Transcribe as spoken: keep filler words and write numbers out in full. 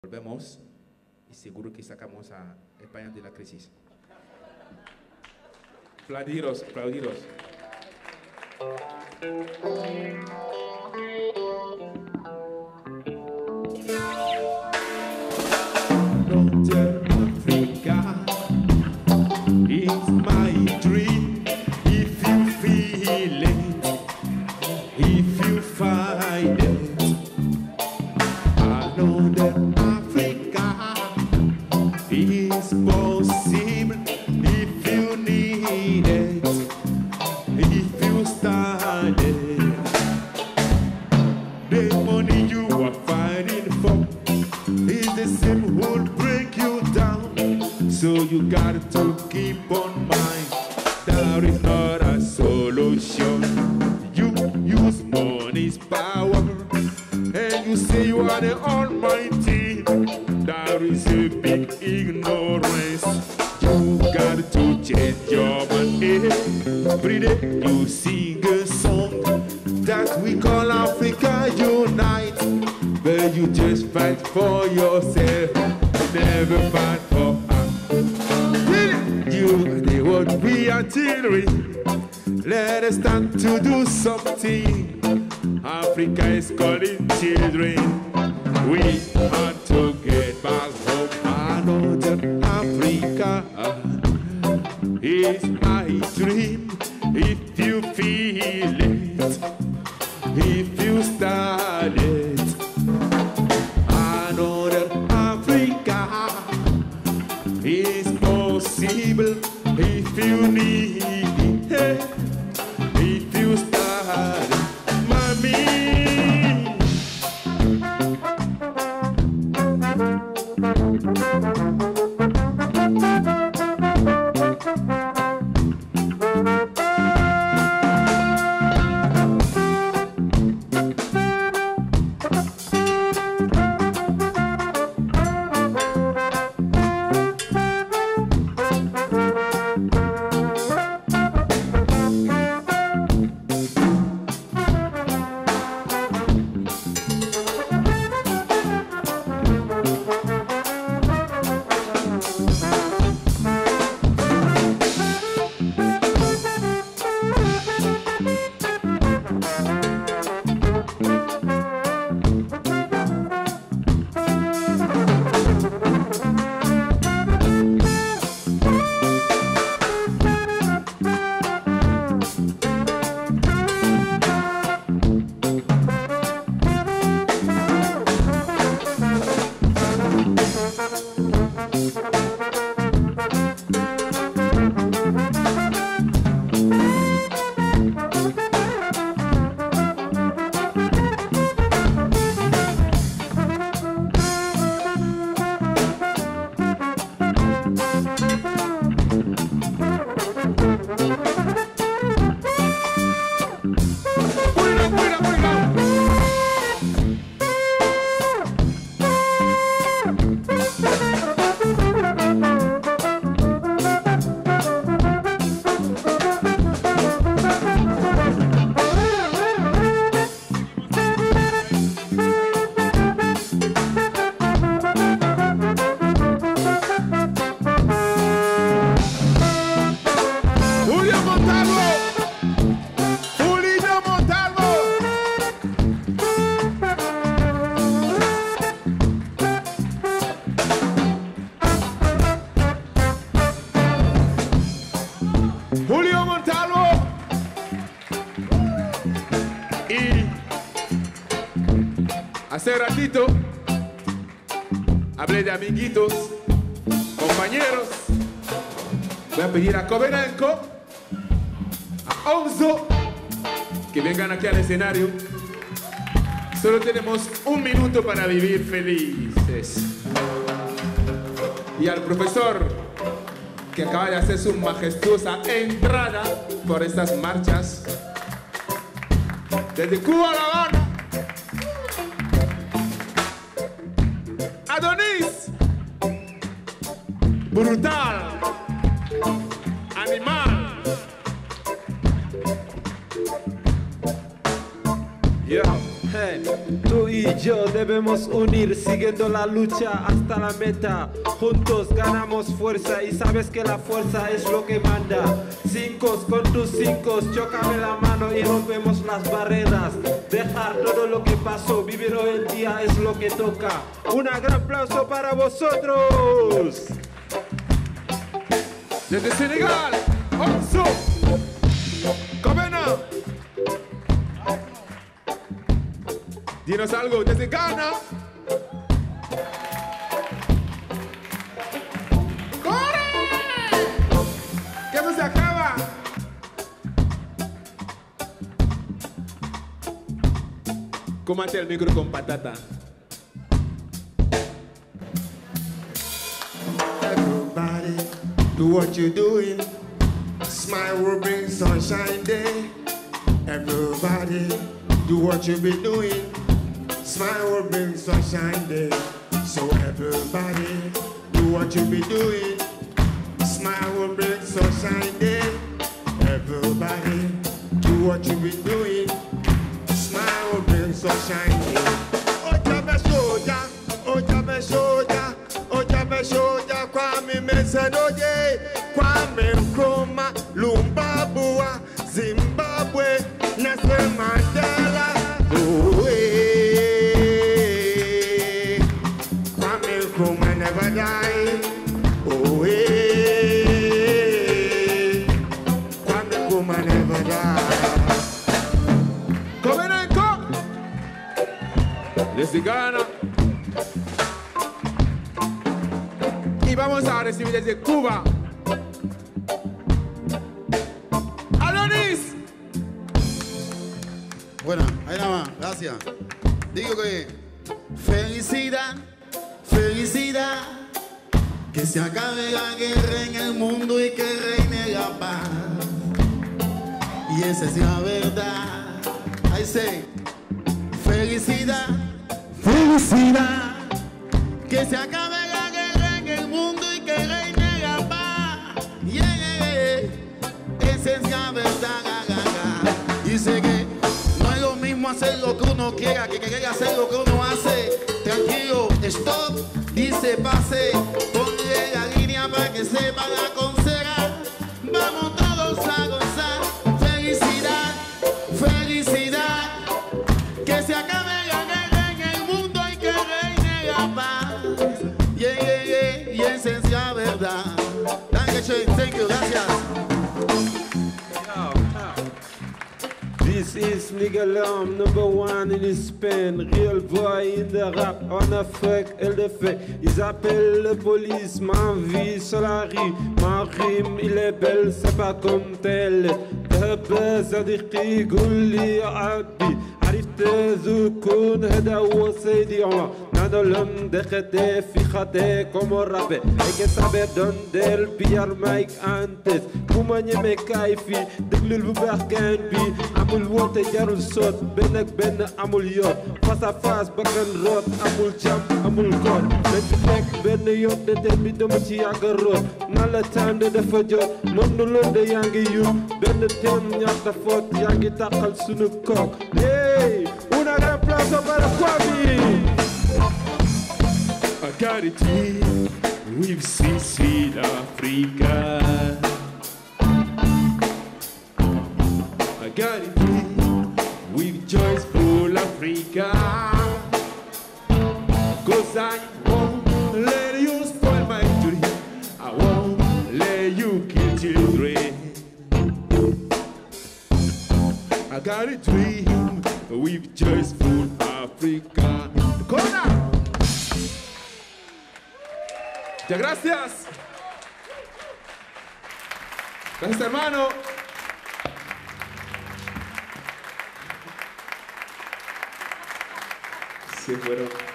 Volvemos y seguro que sacamos a España de la crisis. Aplaudiros, aplaudiros. Africa is my dream. If you feel it, if you find it, I know that Africa is possible. If you need it, if you start it, the money you are fighting for is the same who will break you down. So you got to keep on mind, that is not a solution. You use money's power, and you say you are the almighty. That is a big ignorance. You got to change your mind. Every day you sing a song that we call Africa Unite, but you just fight for yourself, never fight for us. You, the world, we are children. Let us stand to do something. Africa is calling children. We have to get back home. I know that Africa is my dream. If you feel it, if you start it, I know that Africa is possible. If you need it, if you start it, mommy. Hace ratito hablé de amiguitos, compañeros. Voy a pedir a Covenanco, a Onzo, que vengan aquí al escenario. Solo tenemos un minuto para vivir felices. Y al profesor, que acaba de hacer su majestuosa entrada por estas marchas. Desde Cuba a La Habana. Adonis, brutal, animal. Yeah. Hey. Tú y yo debemos unir, siguiendo la lucha hasta la meta. Juntos ganamos fuerza y sabes que la fuerza es lo que manda. Cinco con tus cinco, chócame la mano y rompemos las barreras. Dejar todo lo que pasó, vivir hoy en día es lo que toca. Un gran aplauso para vosotros. Desde Senegal, Onso, Comena. Dinos algo desde Ghana. ¡Corre! ¡Que no se acaba! Cómate el micro con patata. Everybody, do what you're doing. Smile will bring sunshine day. Everybody, do what you've been doing. Smile will bring sunshine day. So everybody, do what you be doing. Smile will bring sunshine day. Everybody, do what you be doing. Smile will bring sunshine day. Oja be soja, oja be soja, oja be soja. Kwame Mesanoje, Kwame Nkrumah, Lumbabua, Zimbabwe, Nelson Mandela. Oh, hey. Kwame Nkrumah never die. Oh, hey. Kwame Nkrumah never die. Covenanco. Desde Ghana. Y vamos a recibir desde Cuba. Adonis. Bueno, ahí nada más, gracias. Digo que felicidad, felicidad, que se acabe la guerra en el mundo y que reine la paz. Y esa es la verdad. Ahí se, felicidad, felicidad, que se acabe la guerra en el mundo y que reine la paz. Yeah, yeah, yeah. Esa es la verdad. La, la, la. Dice que no es lo mismo hacer lo que uno quiera que querer hacer lo que uno hace. Tranquilo, stop, dice pase. Ponle la línea para que sepa la concera. Vamos todos a gozar. Felicidad, felicidad, que se acabe la guerra en el mundo y que reine la paz. Yeah, yeah, yeah, y esa es la verdad. Dankeschön, thank you, gracias. This is Miguelam, number one in Spain. Real boy in the rap, en Afrique, elle le fait. Ils appellent la police, ma vie sur la rue. Ma rime, il est belle, c'est pas comme tel. دهب صديقي قول لي يا عبي عرفت زكون هذا هو سيدي عمر نادو لم دخته في خطه como rape hay que saber dónde el pillar mic antes bu ma ñeme kaay fii déglul bu baax gaan bi amul woote jarul soot benn ak benn amul yoon face à face bakkan root amul jam amul koot dañ fi teg benn yoon de tel bi dama ci yàgg root na la tànd dafa jot noonu loon de yaa ngi yut benn tem ñaata foot yaa ngi tàqal sunu kook hey un aplauso para Kwame. I got it with Sweet Africa. I got it with joyful Africa. Cause I won't let you spoil my dream. I won't let you kill children. I got a dream with joyful Africa. Corona. Muchas gracias. Gracias, hermano. Se fueron.